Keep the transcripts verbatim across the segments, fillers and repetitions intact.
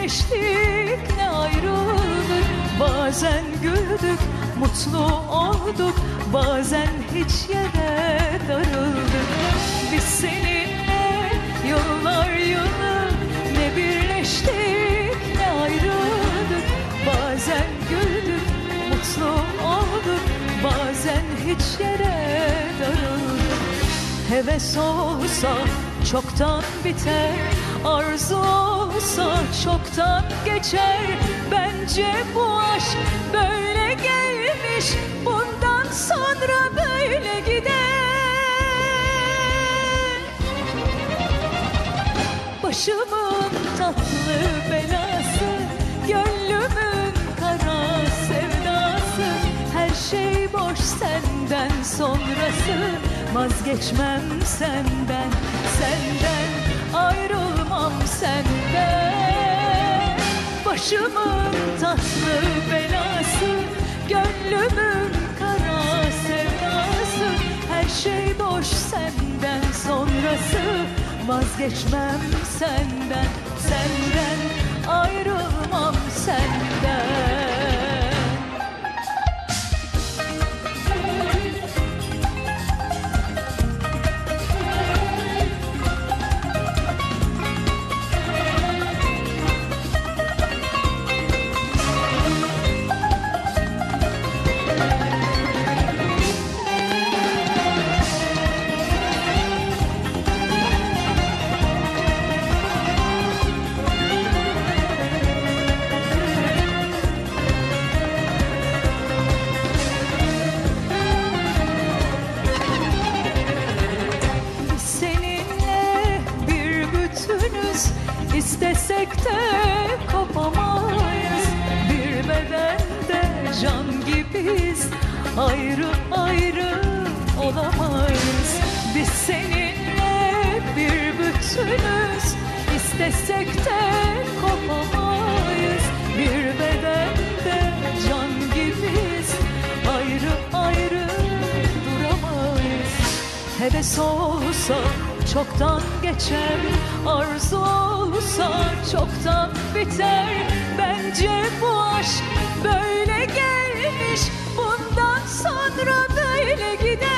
birleştik ne ayrıldık. Bazen güldük, mutlu olduk, bazen hiç yere darıldık. Biz seninle yıllar yılı ne birleştik ne ayrıldık. Bazen güldük, mutlu olduk, bazen hiç yere darıldık. Heves olsa çoktan biter, arzu olsa çoktan geçer. Bence bu aşk böyle gelmiş, bundan sonra böyle gider. Başımın tatlı belası, gönlümün kara sevdası. Her şey boş senden sonrası, vazgeçmem senden, senden ayrılmam senden. Başımın tatlı belası, gönlümün kara sevdası. Her şey boş senden sonrası, vazgeçmem senden, senden ayrılmam senden. İstesek de kopamayız, bir bedende can gibiyiz, ayrı ayrı olamayız. Biz seninle bir bütünüz, istesek de kopamayız, bir bedende can gibiyiz, ayrı ayrı duramayız. Heves olsa çoktan geçer, arzu olsa çoktan biter. Bence bu aşk böyle gelmiş, bundan sonra böyle gider.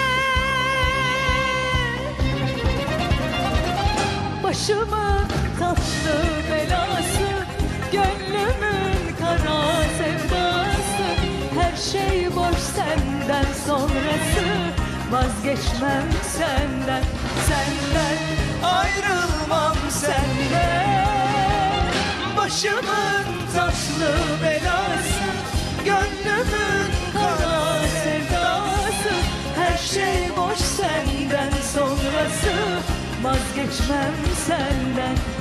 Başımın tatlı belası, gönlümün kara sevdası. Her şey boş senden sonrası, vazgeçmem senden, senden ayrılmam senden. Başımın tatlı belası, gönlümün kara sevdası. Her şey boş senden sonrası, vazgeçmem senden,